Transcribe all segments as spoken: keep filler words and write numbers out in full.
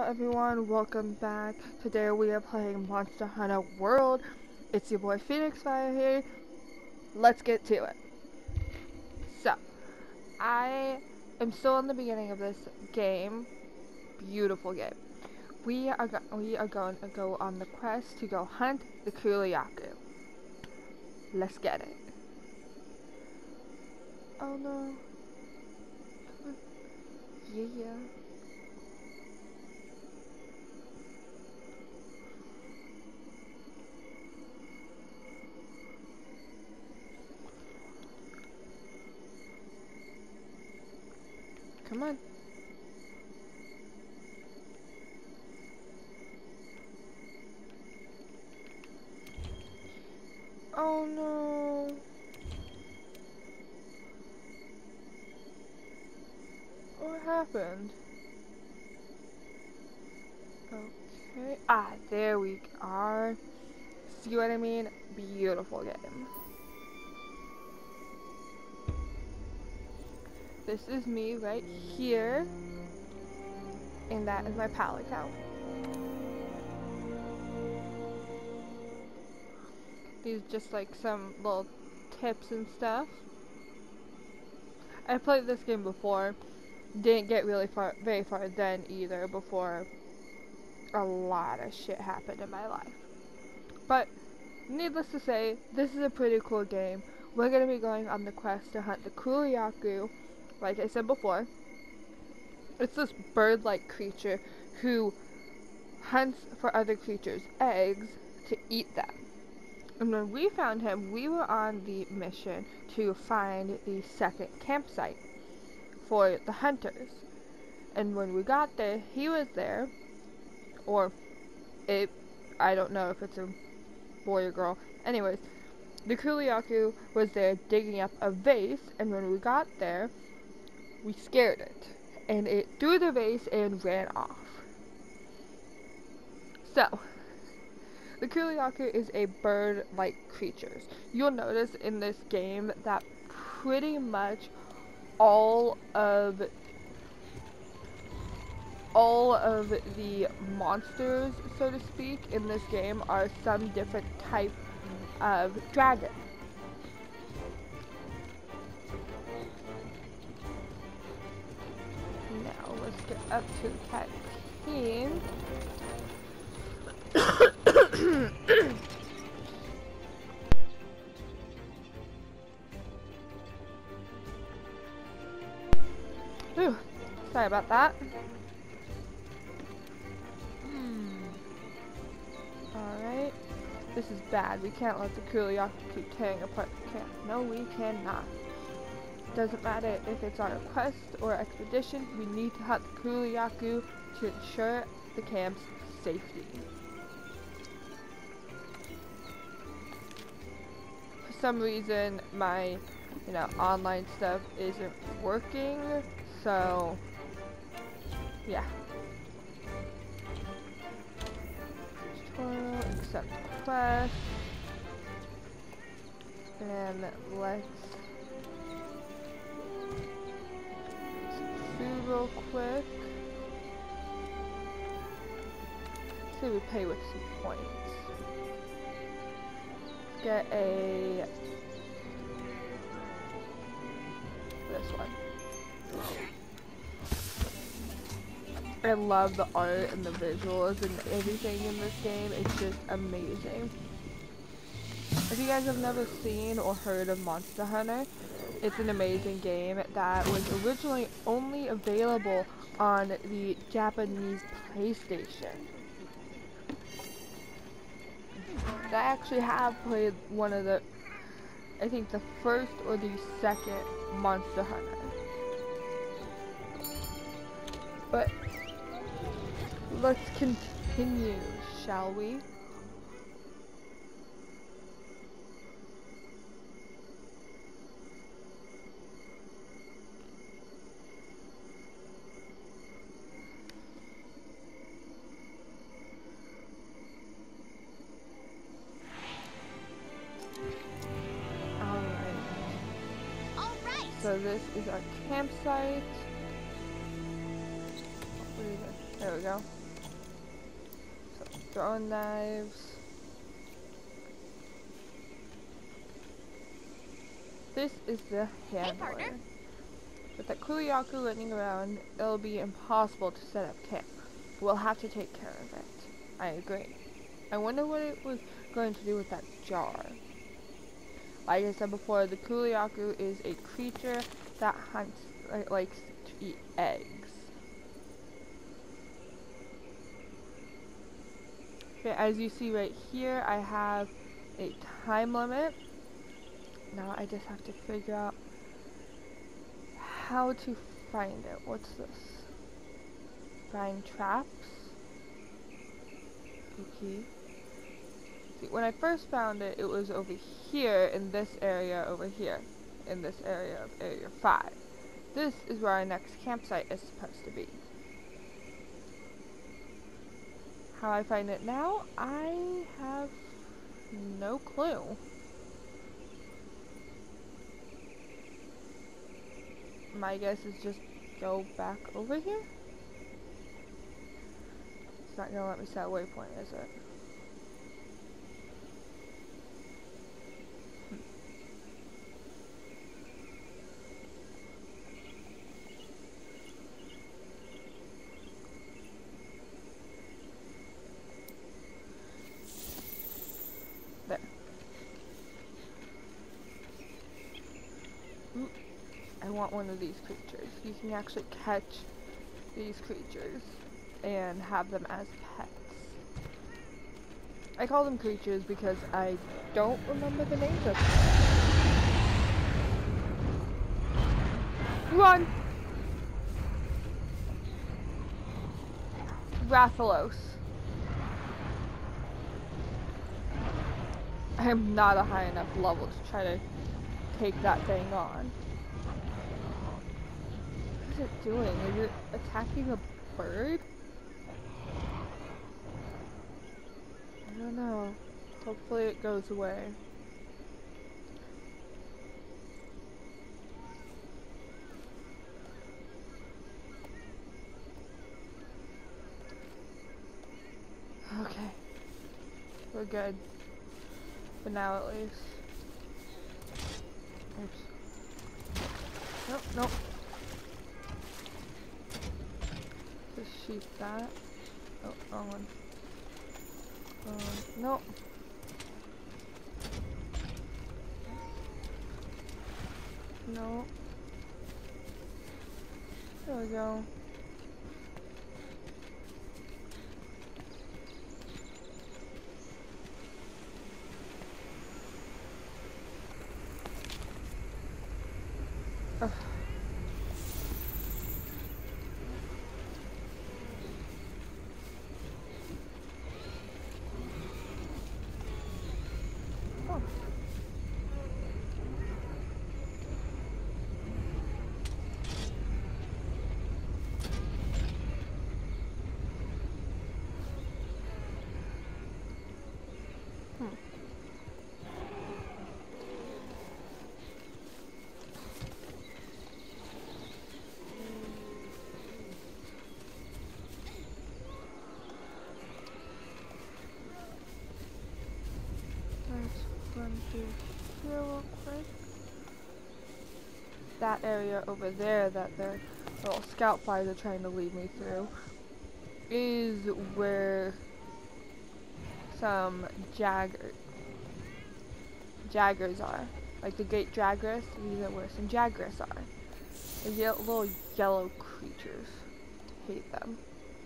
everyone, welcome back. Today we are playing Monster Hunter World. It's your boy Phoenix Fire here. Let's get to it. So, I am still in the beginning of this game. Beautiful game. We are go we are going to go on the quest to go hunt the Kuliaku. Let's get it. Oh no. Yeah, yeah. Come on. Oh no. What happened? Okay. Ah, there we are. See what I mean? Beautiful game. This is me right here. And that is my pal account. These are just like some little tips and stuff. I played this game before. Didn't get really far, very far then either before a lot of shit happened in my life. But needless to say, this is a pretty cool game. We're going to be going on the quest to hunt the Kuliaku, like I said before. It's this bird-like creature who hunts for other creatures' eggs to eat them. And when we found him, we were on the mission to find the second campsite for the hunters. And when we got there, he was there, or it, I don't know if it's a boy or girl. Anyways, the Kuliaku was there digging up a vase, and when we got there, we scared it. And it threw the vase and ran off. So, the Kuliaku is a bird-like creature. You'll notice in this game that pretty much all of all of the monsters, so to speak, in this game are some different type of dragon. Now let's get up to the canteen. Ooh, sorry about that. Alright. This is bad. We can't let the Kuliaku keep tearing apart the camp. No, we cannot. Doesn't matter if it's on a quest or expedition, we need to hunt the Kuliaku to ensure the camp's safety. For some reason, my, you know, online stuff isn't working, so yeah. Tutorial, accept quest, and let's food real quick. So we pay with some points. Get a this one. I love the art and the visuals and everything in this game. It's just amazing. If you guys have never seen or heard of Monster Hunter, it's an amazing game that was originally only available on the Japanese PlayStation. I actually have played one of the, I think the first or the second Monster Hunter. But let's continue, shall we? So this is our campsite. What is it? There we go. Throwing knives. This is the handler. Hey, With that Kuyaku running around, it'll be impossible to set up camp. We'll have to take care of it. I agree. I wonder what it was going to do with that jar. Like I said before, the Kuyaku is a creature that hunts, like, likes to eat eggs. Okay, as you see right here, I have a time limit. Now I just have to figure out how to find it. What's this? Find traps. Okay. See, when I first found it, it was over here in this area over here. In this area of area five. This is where our next campsite is supposed to be. How I find it now, I have no clue. My guess is just go back over here. It's not gonna let me set a waypoint, is it? Hmm. There. Ooh. I want one of these creatures. You can actually catch these creatures and have them as pets. I call them creatures because I don't remember the names of them. Run! Rathalos. I'm not a high enough level to try to take that thing on. What is it doing? Is it attacking a bird? I don't know. Hopefully it goes away. Okay. We're good. For now at least. Oops. Nope, nope. Just shoot that. Oh, wrong one. Um, nope. No. There we go. Ugh. Oh. Hmm. Let's run through here real quick. That area over there that the little scout flies are trying to lead me through is where some jagger jaggers are. Like the Great Jagras, these are where some jagras are. They're ye little yellow creatures. Hate them.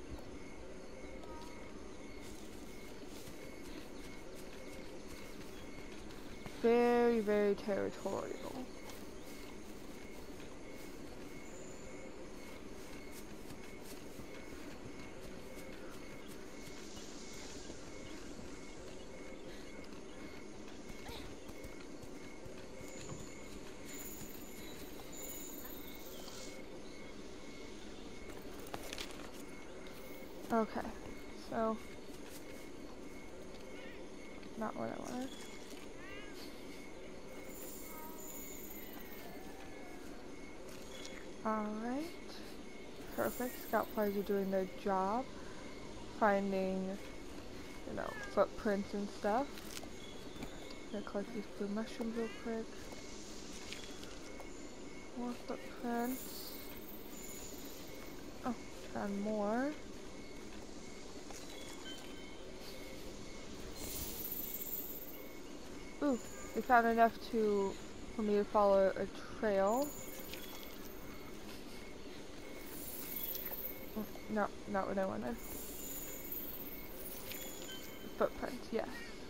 Very, very territorial. Okay, so not what I wanted. Alright, perfect. Scout flies are doing their job, finding you know, footprints and stuff. I'm gonna collect these blue mushrooms real quick. More footprints. Oh, found more. Ooh, we found enough to for me to follow a trail. Oh, no, not what I wanted. Footprints, yes.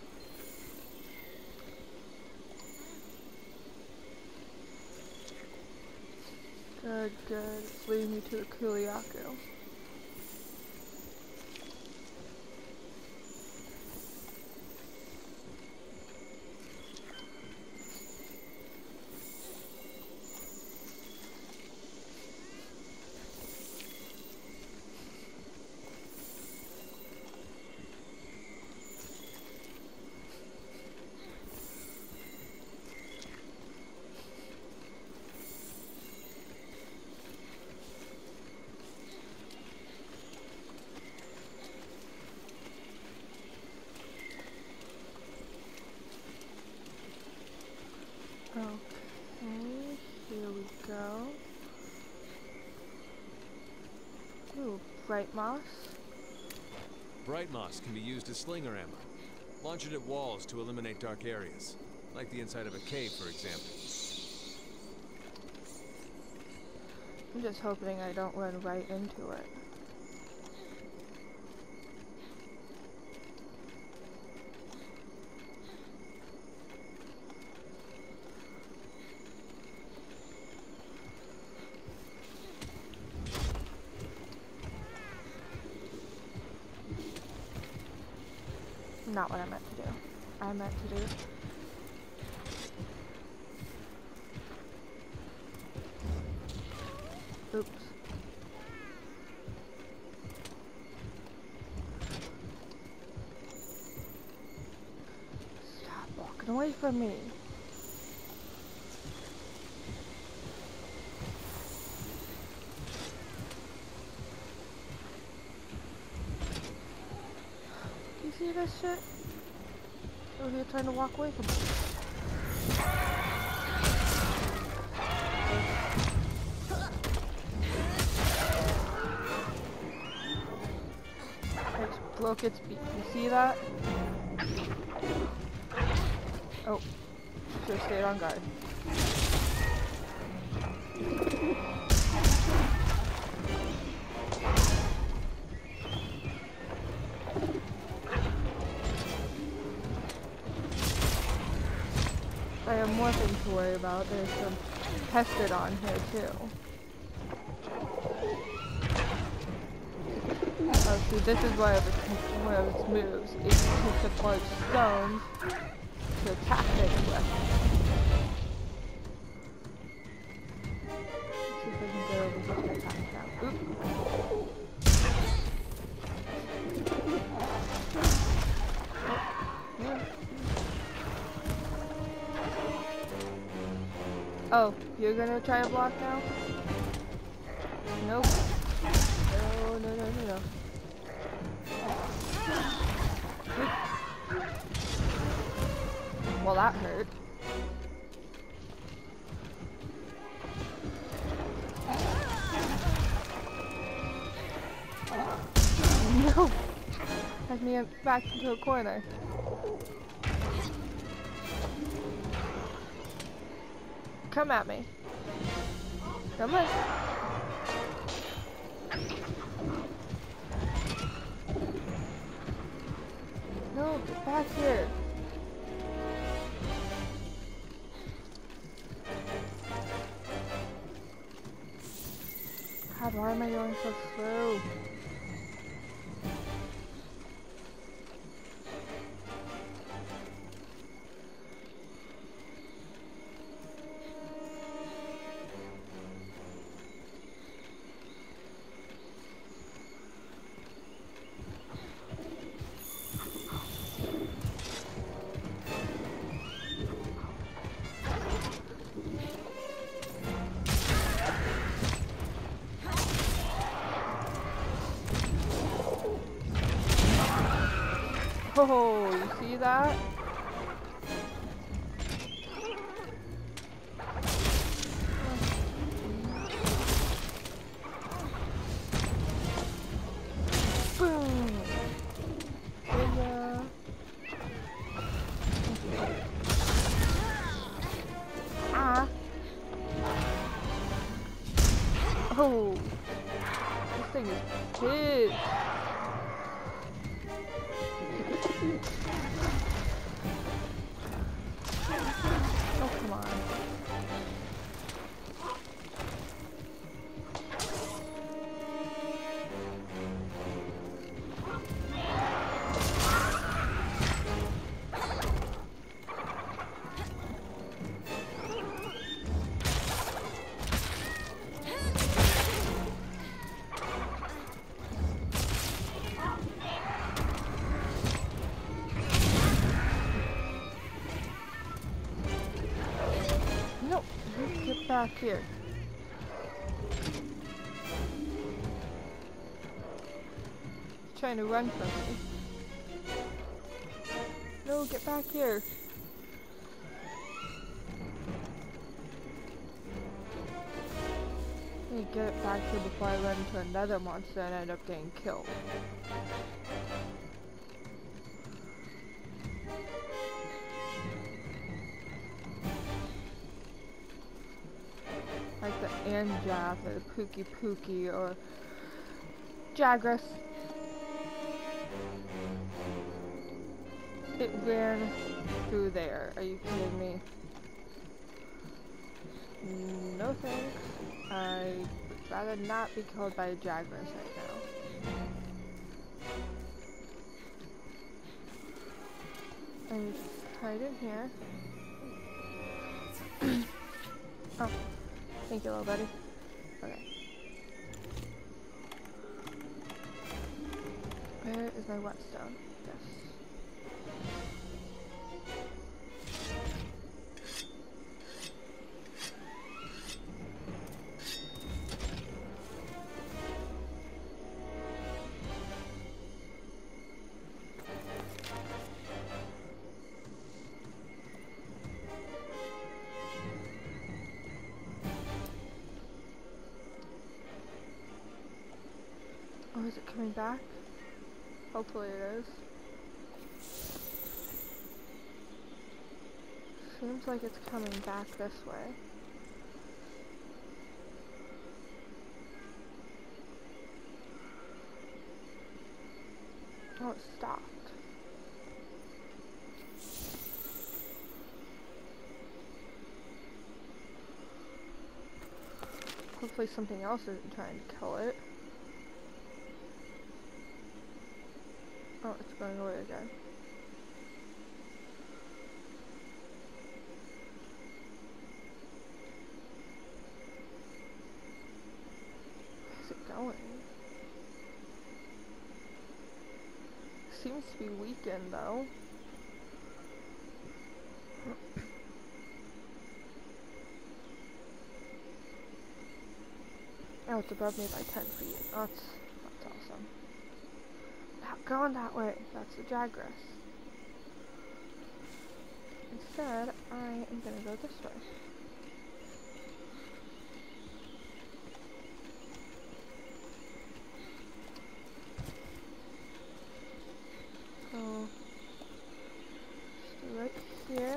Good, good. It's leading me to the Kuliaku. Okay, here we go. Ooh, bright moss. Bright moss can be used as slinger ammo. Launch it at walls to eliminate dark areas, like the inside of a cave, for example. I'm just hoping I don't run right into it. Not what I meant to do. I meant to do. Oops. Stop walking away from me. You see this shit? Over here trying to walk away from me. I just broke its beak. You see that? Oh. Should have stayed on guard. I have more things to worry about. There's some Pestodon here too. Oh, see, this is one of its, one of its moves. It picks up large stones to attack things with. Let's see if I can get over here to attack now. Oop. Oh, you're gonna try to block now? Nope. No, no, no, no, no. Well, that hurt. No! Has me back into a corner. Come at me. Come on. No, get back here. God, why am I going so slow? Oh, you see that? Boom! Yeah. Ah! Oh! This thing is pissed! Oh, come on. No! Get back here. He's trying to run from me. No, get back here. Let me get it back here before I run into another monster and end up getting killed. Like the Anjaf or the Pookie Pookie or Jagras. It ran through there. Are you kidding me? No thanks. I would rather not be killed by a Jagras right now. I just hide in here. Oh, thank you, little buddy. Okay. Where is my whetstone? Yes. Oh, is it coming back? Hopefully it is. Seems like it's coming back this way. Oh, it stopped. Hopefully something else isn't trying to kill it. Oh, it's going away again. Where's it going? Seems to be weakened though. Oh, it's above me by ten feet. That's, that's awesome. Not going that way. That's the Jagras. Instead, I am gonna go this way. So, stay right here.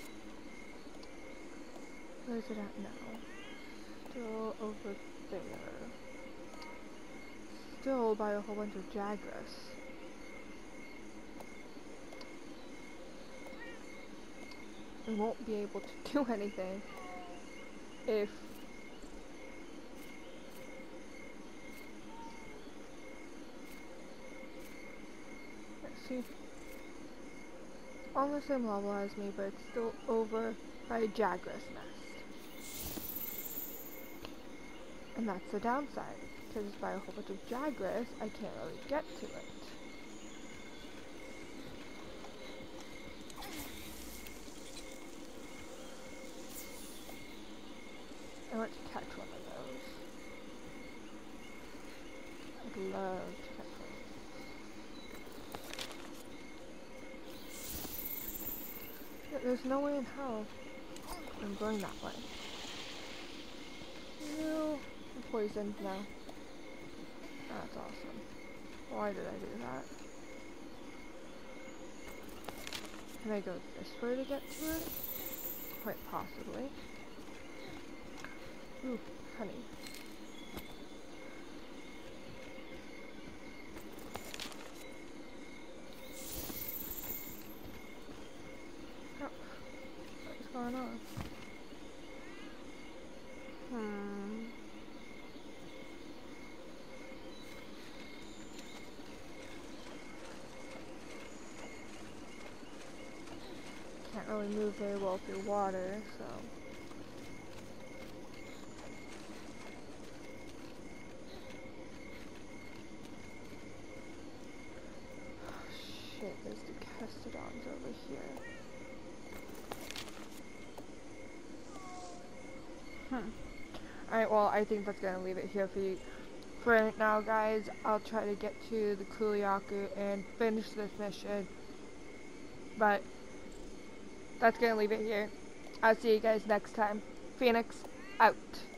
Where is it at now? Still over there. Still by a whole bunch of Jagras. We won't be able to do anything if let's see, on the same level as me, but it's still over by a Jagras nest. And that's the downside, because by a whole bunch of Jagras, I can't really get to it. I want to catch one of those. I'd love to catch one. there's no way in hell I'm going that way. No, I'm poisoned now. That's awesome. Why did I do that? Can I go this way to get to it? Quite possibly. Ooh, honey. Oh, what's going on? Hmm. Can't really move very well through water, so. Shit, there's the Kestodons over here. Hmm. Alright, well, I think that's gonna leave it here for you. For right now, guys, I'll try to get to the Kuliaku and finish this mission. But that's gonna leave it here. I'll see you guys next time. Phoenix, out.